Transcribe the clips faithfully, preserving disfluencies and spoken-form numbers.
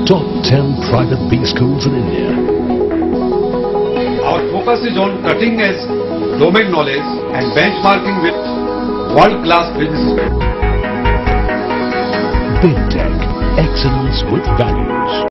top ten private B schools in India. Our focus is on cutting edge domain knowledge and benchmarking with world-class businesses. Big Tech, excellence with values.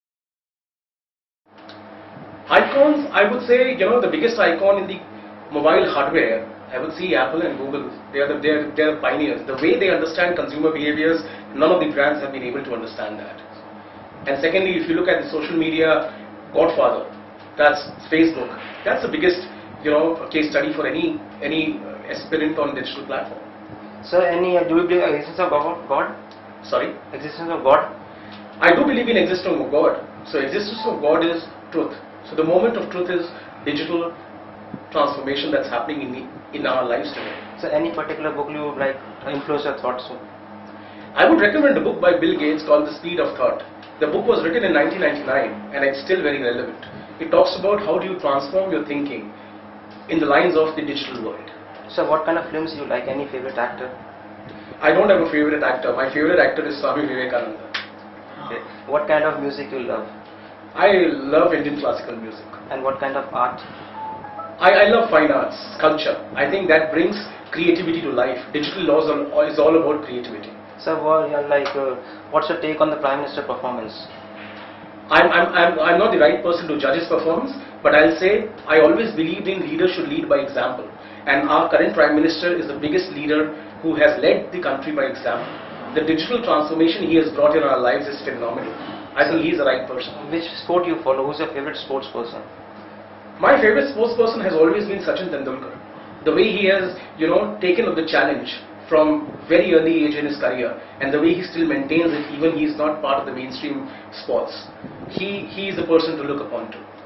Icons, I would say, you know, the biggest icon in the mobile hardware, I would see Apple and Google. They are the they are, they are pioneers. The way they understand consumer behaviors, none of the brands have been able to understand that. And secondly, if you look at the social media godfather, that's Facebook. That's the biggest, you know, case study for any any aspirant on digital platform. So, any uh, do you believe existence of God? God? Sorry? Existence of God? I do believe in existence of God. So, existence of God is truth. So, the moment of truth is digital transformation that's happening in the, in our lives today. So, any particular book you would like to influence your thoughts on? I would recommend a book by Bill Gates called The Speed of Thought. The book was written in nineteen ninety-nine and it's still very relevant. It talks about how do you transform your thinking in the lines of the digital world. So, what kind of films you like? Any favorite actor? I don't have a favorite actor. My favorite actor is Swami Vivekananda. Okay. What kind of music you love? I love Indian classical music. And what kind of art? I, I love fine arts, sculpture. I think that brings creativity to life. Digital laws are, is all about creativity. So, what, uh, like, uh, what's your take on the Prime Minister performance? I'm, I'm, I'm, I'm not the right person to judge his performance, but I'll say I always believed in leaders should lead by example. And our current Prime Minister is the biggest leader who has led the country by example. The digital transformation he has brought in our lives is phenomenal. I think he's the right person. Which sport you follow? Who's your favorite sports person? My favorite sports person has always been Sachin Tendulkar. The way he has, you know, taken up the challenge from very early age in his career, and the way he still maintains it even he is not part of the mainstream sports. He, he is the person to look upon to.